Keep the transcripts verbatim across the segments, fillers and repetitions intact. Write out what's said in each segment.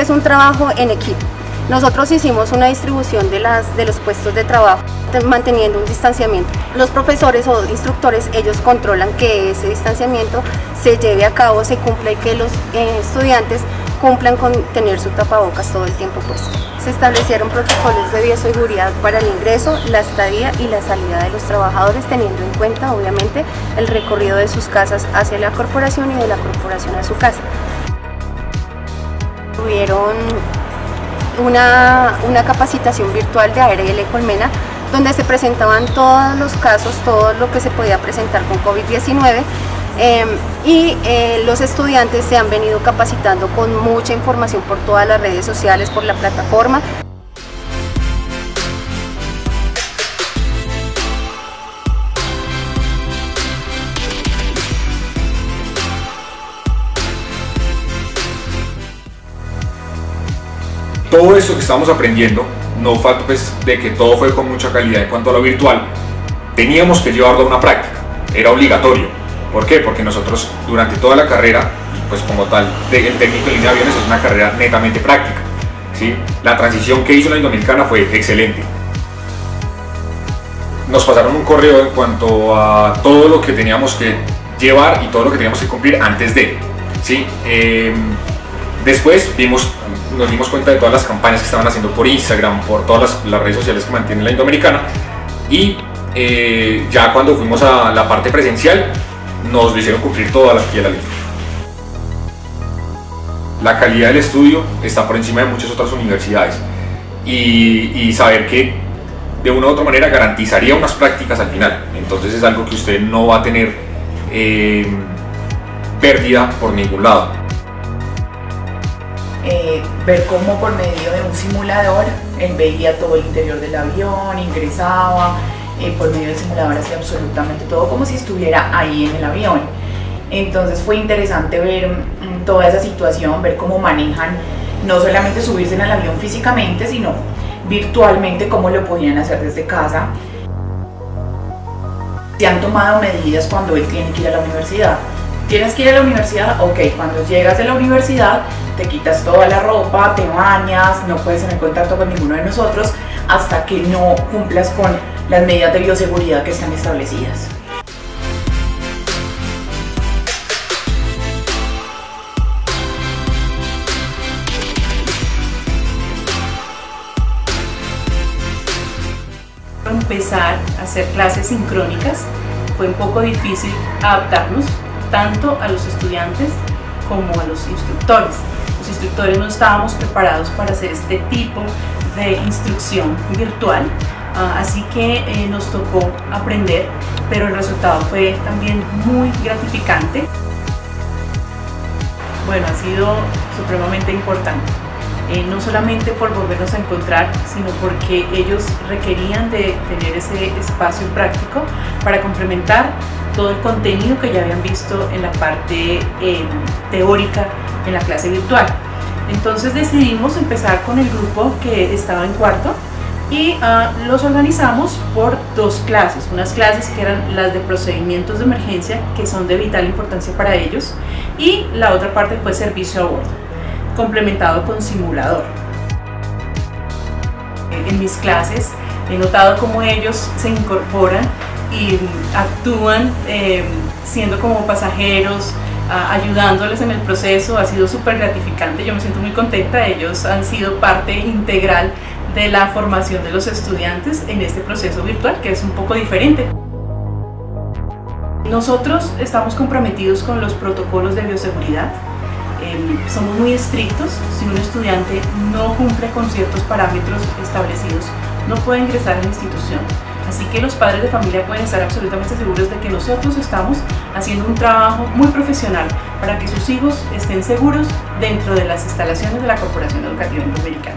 que es un trabajo en equipo. Nosotros hicimos una distribución de, las, de los puestos de trabajo, manteniendo un distanciamiento. Los profesores o instructores, ellos controlan que ese distanciamiento se lleve a cabo, se cumpla y que los eh, estudiantes cumplan con tener su tapabocas todo el tiempo puesto. Se establecieron protocolos de bioseguridad para el ingreso, la estadía y la salida de los trabajadores, teniendo en cuenta, obviamente, el recorrido de sus casas hacia la corporación y de la corporación a su casa. Tuvieron Una, una capacitación virtual de A R L Colmena, donde se presentaban todos los casos, todo lo que se podía presentar con COVID diecinueve, eh, y eh, los estudiantes se han venido capacitando con mucha información por todas las redes sociales, por la plataforma. Todo esto que estamos aprendiendo, no falta pues de que todo fue con mucha calidad en cuanto a lo virtual, teníamos que llevarlo a una práctica, era obligatorio. ¿Por qué? Porque nosotros durante toda la carrera, pues como tal, el técnico en línea de aviones es una carrera netamente práctica, ¿sí? La transición que hizo la Indominicana fue excelente. Nos pasaron un correo en cuanto a todo lo que teníamos que llevar y todo lo que teníamos que cumplir antes de, ¿sí? Eh, después vimos nos dimos cuenta de todas las campañas que estaban haciendo por Instagram, por todas las, las redes sociales que mantiene la Indoamericana, y eh, ya cuando fuimos a la parte presencial nos lo hicieron cumplir toda la piel a la letra. La calidad del estudio está por encima de muchas otras universidades y, y saber que de una u otra manera garantizaría unas prácticas al final, entonces es algo que usted no va a tener eh, pérdida por ningún lado. Eh, ver cómo por medio de un simulador él veía todo el interior del avión, ingresaba, eh, por medio del simulador hacía absolutamente todo como si estuviera ahí en el avión. Entonces fue interesante ver mm, toda esa situación, ver cómo manejan no solamente subirse en el avión físicamente, sino virtualmente cómo lo podían hacer desde casa. Se han tomado medidas cuando él tiene que ir a la universidad. Tienes que ir a la universidad, ok, cuando llegas de la universidad te quitas toda la ropa, te bañas, no puedes tener contacto con ninguno de nosotros hasta que no cumplas con las medidas de bioseguridad que están establecidas. Empezar a hacer clases sincrónicas fue un poco difícil adaptarnos tanto a los estudiantes como a los instructores. Los instructores no estábamos preparados para hacer este tipo de instrucción virtual, uh, así que eh, nos tocó aprender, pero el resultado fue también muy gratificante. Bueno, ha sido supremamente importante, eh, no solamente por volvernos a encontrar, sino porque ellos requerían de tener ese espacio práctico para complementar todo el contenido que ya habían visto en la parte eh, teórica en la clase virtual. Entonces decidimos empezar con el grupo que estaba en cuarto y uh, los organizamos por dos clases, unas clases que eran las de procedimientos de emergencia, que son de vital importancia para ellos, y la otra parte fue servicio a bordo, complementado con simulador. En mis clases he notado cómo ellos se incorporan y actúan eh, siendo como pasajeros, uh, ayudándoles en el proceso. Ha sido súper gratificante, yo me siento muy contenta. Ellos han sido parte integral de la formación de los estudiantes en este proceso virtual, que es un poco diferente. Nosotros estamos comprometidos con los protocolos de bioseguridad. Eh, somos muy estrictos. Si un estudiante no cumple con ciertos parámetros establecidos, no puede ingresar a la institución. Así que los padres de familia pueden estar absolutamente seguros de que nosotros estamos haciendo un trabajo muy profesional para que sus hijos estén seguros dentro de las instalaciones de la Corporación Educativa Indoamericana.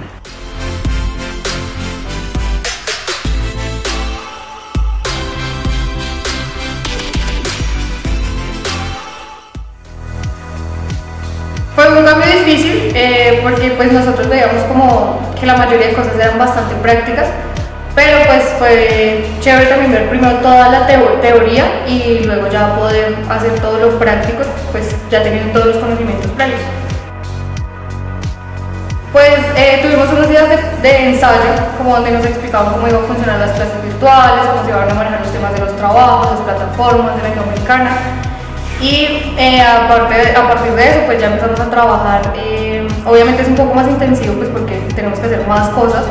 Fue un cambio difícil eh, porque pues nosotros veíamos como que la mayoría de cosas eran bastante prácticas, pero pues fue chévere también ver primero toda la teo teoría y luego ya poder hacer todo lo práctico, pues ya teniendo todos los conocimientos previos. Pues eh, tuvimos unos días de, de ensayo, como donde nos explicaban cómo iban a funcionar las clases virtuales, cómo se iban a manejar los temas de los trabajos, las plataformas de la Indoamericana. Y eh, aparte, a partir de eso, pues ya empezamos a trabajar. Eh, obviamente es un poco más intensivo, pues porque tenemos que hacer más cosas.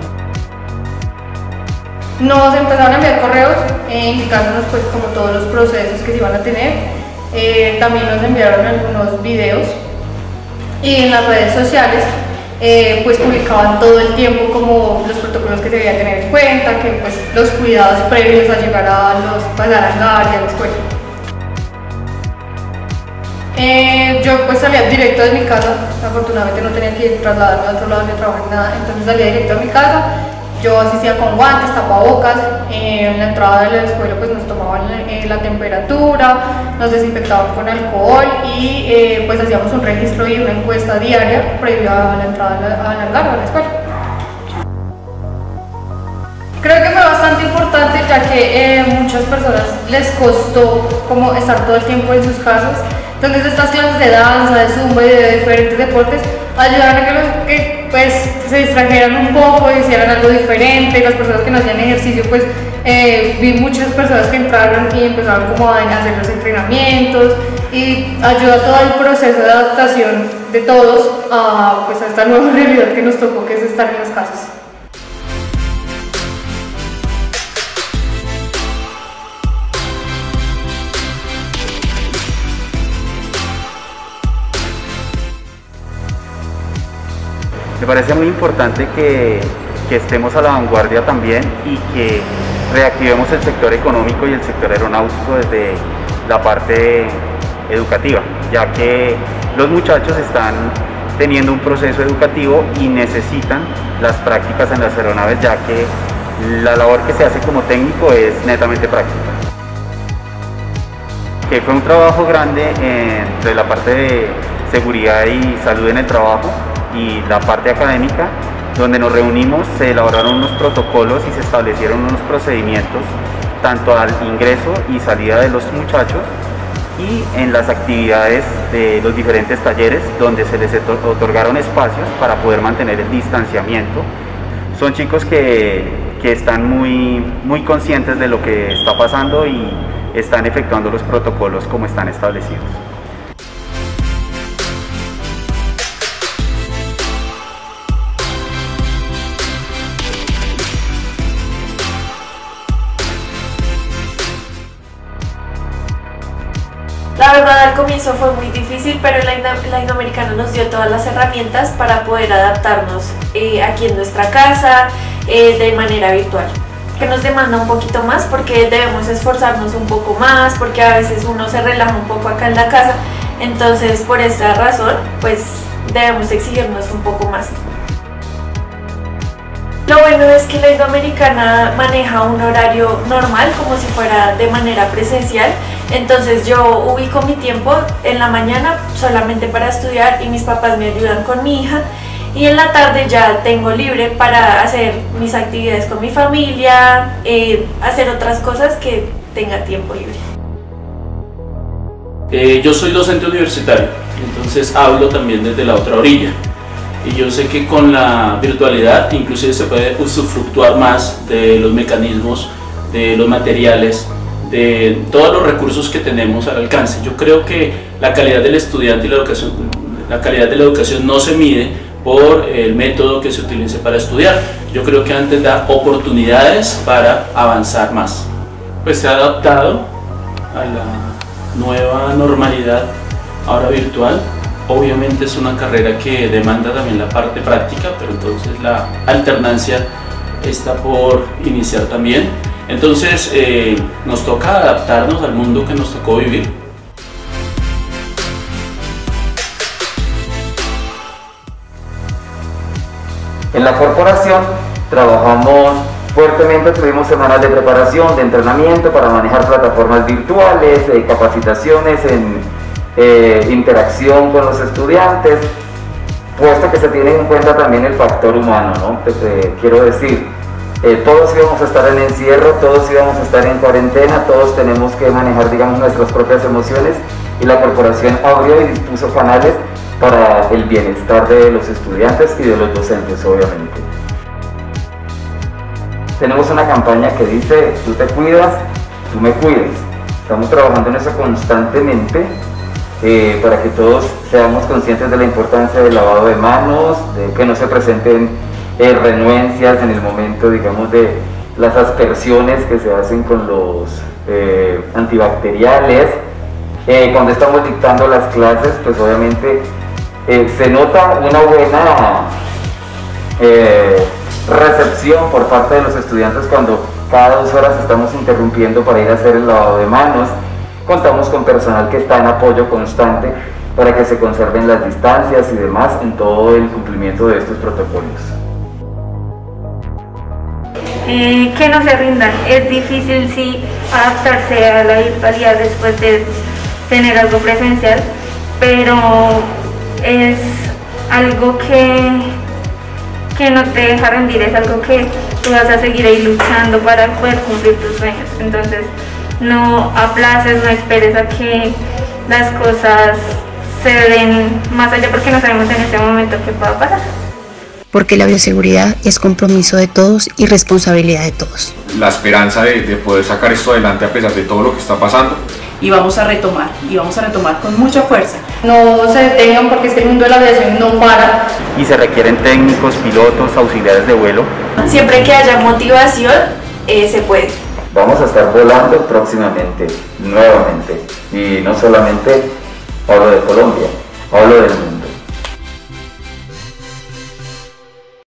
Nos empezaron a enviar correos eh, indicándonos pues como todos los procesos que se iban a tener. Eh, también nos enviaron algunos videos y en las redes sociales eh, pues publicaban todo el tiempo como los protocolos que se debía tener en cuenta, que pues los cuidados previos a llegar a los pues, a la hangar y a la escuela. Eh, yo pues salía directo de mi casa, afortunadamente no tenía que trasladarme a otro lado ni trabajar ni nada, entonces salía directo a mi casa. Yo asistía con guantes, tapabocas, eh, en la entrada de la escuela pues nos tomaban eh, la temperatura, nos desinfectaban con alcohol y eh, pues hacíamos un registro y una encuesta diaria previa a la entrada a la, a la hangar, a la escuela. Creo que fue bastante importante ya que eh, muchas personas les costó como estar todo el tiempo en sus casas. Entonces estas clases de danza, de zumba y de diferentes deportes ayudaron a que, los, que pues, se distrajeran un poco y hicieran algo diferente. Las personas que no hacían ejercicio, pues eh, vi muchas personas que entraron y empezaron como a hacer los entrenamientos y ayudó a todo el proceso de adaptación de todos a, pues, a esta nueva realidad que nos tocó, que es estar en las casas. Me parece muy importante que, que estemos a la vanguardia también y que reactivemos el sector económico y el sector aeronáutico desde la parte educativa, ya que los muchachos están teniendo un proceso educativo y necesitan las prácticas en las aeronaves, ya que la labor que se hace como técnico es netamente práctica. Que fue un trabajo grande entre la parte de seguridad y salud en el trabajo y la parte académica, donde nos reunimos, se elaboraron unos protocolos y se establecieron unos procedimientos tanto al ingreso y salida de los muchachos y en las actividades de los diferentes talleres donde se les otorgaron espacios para poder mantener el distanciamiento. Son chicos que, que están muy, muy conscientes de lo que está pasando y están efectuando los protocolos como están establecidos. La verdad al comienzo fue muy difícil, pero la, la Indoamericana nos dio todas las herramientas para poder adaptarnos eh, aquí en nuestra casa eh, de manera virtual. Que nos demanda un poquito más porque debemos esforzarnos un poco más, porque a veces uno se relaja un poco acá en la casa, entonces por esta razón pues debemos exigirnos un poco más. Lo bueno es que la Indoamericana maneja un horario normal, como si fuera de manera presencial. Entonces yo ubico mi tiempo en la mañana solamente para estudiar y mis papás me ayudan con mi hija. Y en la tarde ya tengo libre para hacer mis actividades con mi familia, eh, hacer otras cosas que tenga tiempo libre. Eh, yo soy docente universitario, entonces hablo también desde la otra orilla. Y yo sé que con la virtualidad inclusive se puede usufructuar más de los mecanismos, de los materiales, de todos los recursos que tenemos al alcance. Yo creo que la calidad del estudiante y la educación, la calidad de la educación no se mide por el método que se utilice para estudiar. Yo creo que antes da oportunidades para avanzar más. Pues se ha adaptado a la nueva normalidad ahora virtual. Obviamente es una carrera que demanda también la parte práctica, pero entonces la alternancia está por iniciar también. Entonces eh, nos toca adaptarnos al mundo que nos tocó vivir. En la corporación trabajamos fuertemente, tuvimos semanas de preparación, de entrenamiento para manejar plataformas virtuales, eh, capacitaciones en Eh, interacción con los estudiantes, puesto que se tiene en cuenta también el factor humano, ¿no? Pues, eh, quiero decir, eh, todos íbamos a estar en encierro, todos íbamos a estar en cuarentena, todos tenemos que manejar, digamos, nuestras propias emociones y la corporación abrió y dispuso canales para el bienestar de los estudiantes y de los docentes, obviamente. Tenemos una campaña que dice, tú te cuidas, tú me cuidas. Estamos trabajando en eso constantemente eh, para que todos seamos conscientes de la importancia del lavado de manos, de que no se presenten eh, renuencias en el momento, digamos, de las aspersiones que se hacen con los eh, antibacteriales. Eh, cuando estamos dictando las clases, pues obviamente eh, se nota una buena eh, recepción por parte de los estudiantes cuando cada dos horas estamos interrumpiendo para ir a hacer el lavado de manos. Contamos con personal que está en apoyo constante para que se conserven las distancias y demás en todo el cumplimiento de estos protocolos. Eh, que no se rindan, es difícil sí adaptarse a la virtualidad después de tener algo presencial, pero es algo que, que no te deja rendir, es algo que tú vas a seguir ahí luchando para poder cumplir tus sueños. Entonces no aplaces, no esperes a que las cosas se den más allá, porque no sabemos en este momento qué pueda pasar. Porque la bioseguridad es compromiso de todos y responsabilidad de todos. La esperanza de, de poder sacar esto adelante a pesar de todo lo que está pasando. Y vamos a retomar, y vamos a retomar con mucha fuerza. No se detengan porque es que el mundo de la aviación no para. Y se requieren técnicos, pilotos, auxiliares de vuelo. Siempre que haya motivación, eh, se puede. Vamos a estar volando próximamente, nuevamente. Y no solamente hablo de Colombia, hablo del mundo.